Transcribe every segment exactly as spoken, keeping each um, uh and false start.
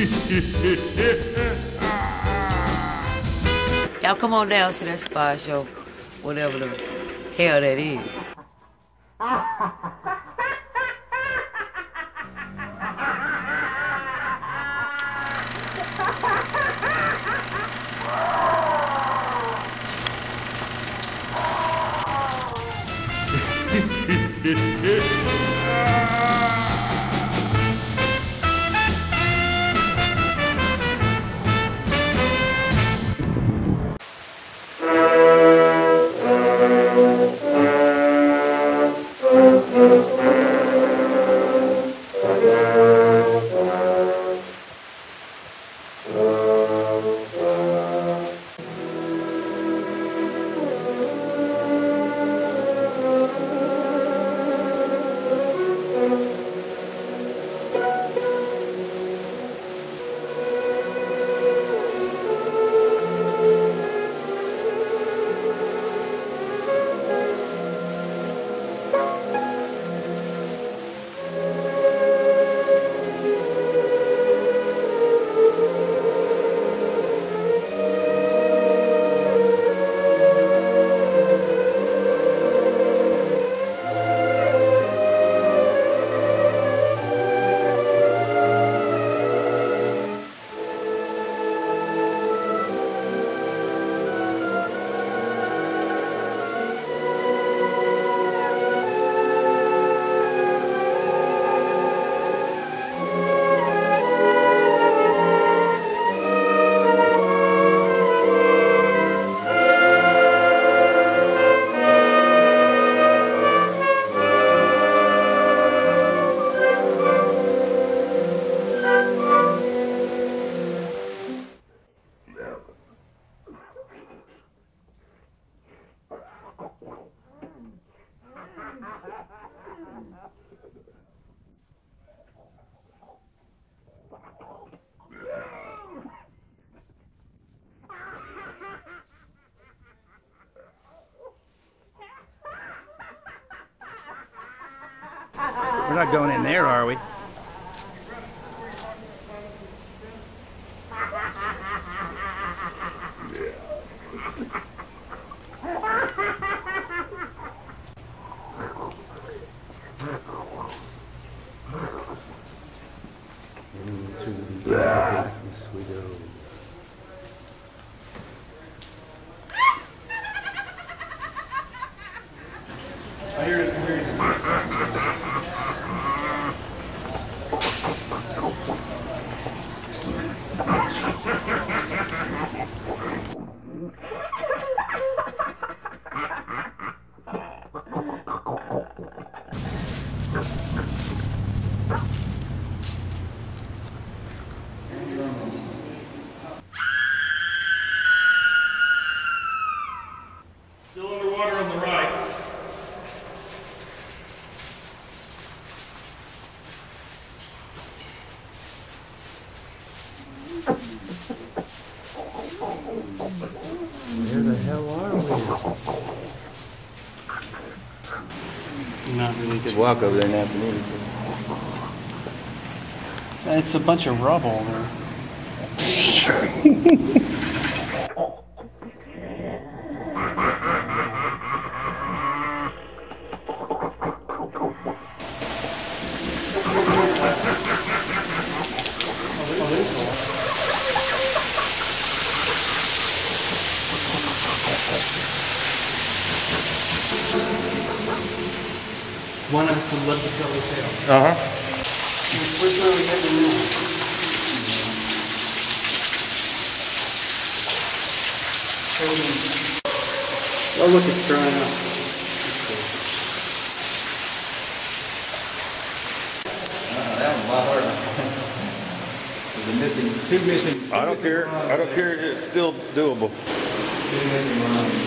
Y'all come on down to that spy show, whatever the hell that is. We're not going in there, are we? Into the darkness we go. I hear it, I hear it. Still underwater on the right. Where the hell are we? Not really You could walk over there and have anything. It's a bunch of rubble there. One of us would love to tell the tale. Uh-huh. Where's where we get the new one? Oh look, it's drying up. Uh, that was a lot harder. There's a missing, two missing. I don't care. I don't care. It's still doable. Two missing lines.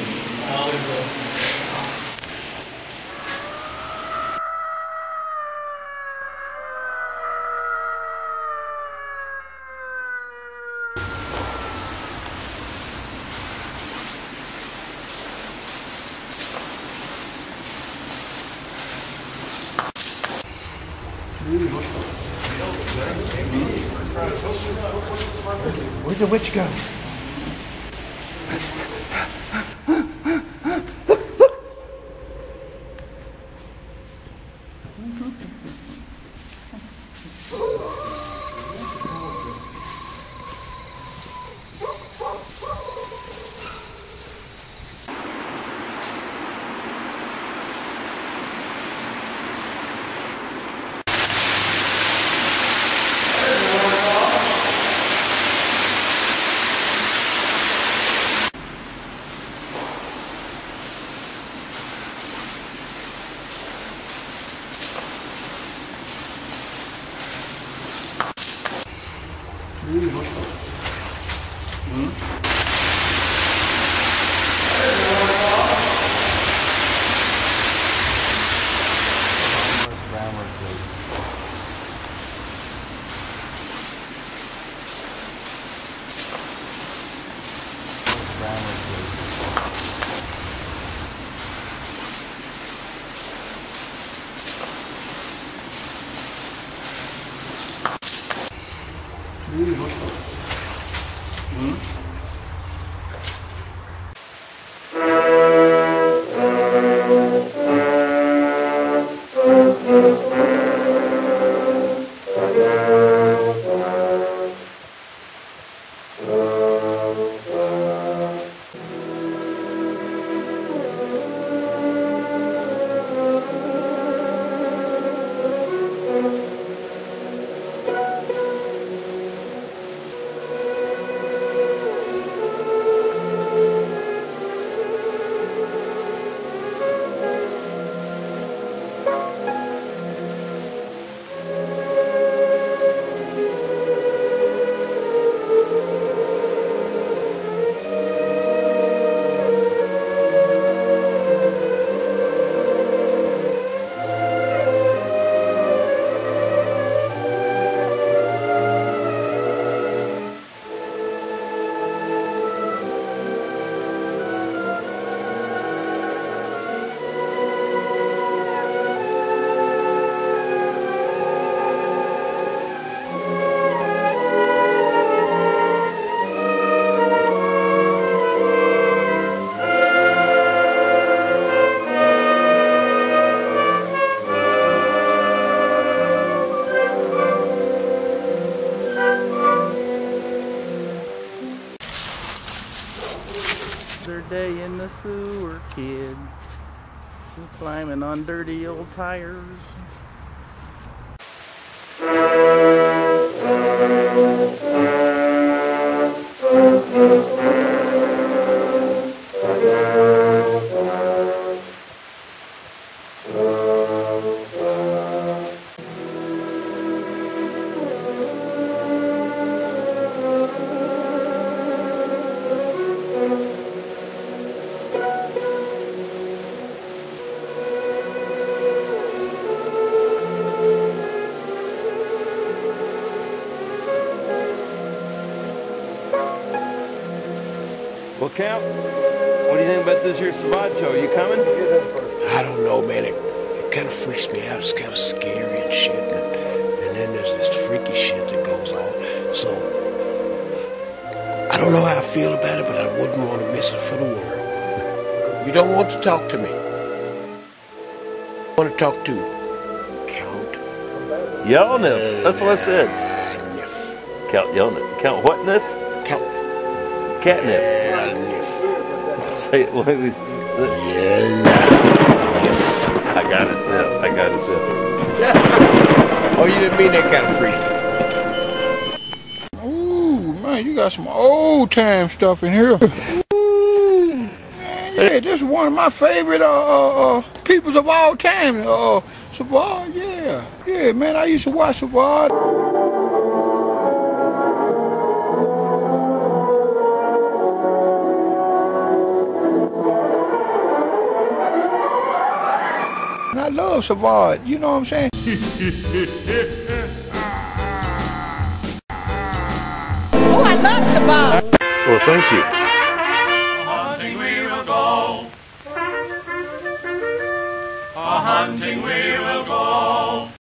Where'd the witch go? Day in the sewer, kids. We're climbing on dirty old tires. Well, Cap, what do you think about this here Sivad show? You coming? I don't know, man. It, it kind of freaks me out. It's kind of scary and shit. And, and then there's this freaky shit that goes on. So, I don't know how I feel about it, but I wouldn't want to miss it for the world. You don't want to talk to me. I want to talk to Count Yelnif. That's what I said. Nif. Count Yelnif. Count what Nif? Count Catnip. Nif. Say it. Wait, wait. Nif. I got it then. I got it then. Oh, you didn't mean that kind of freaky. Ooh, man, you got some old time stuff in here. Ooh, man, yeah, this is one of my favorite uh, uh, peoples of all time. Uh, Sivad, yeah. Yeah, man, I used to watch Sivad. And I love Sivad, you know what I'm saying? Oh, I love Sivad. Well, thank you. Hunting we will go. A hunting we will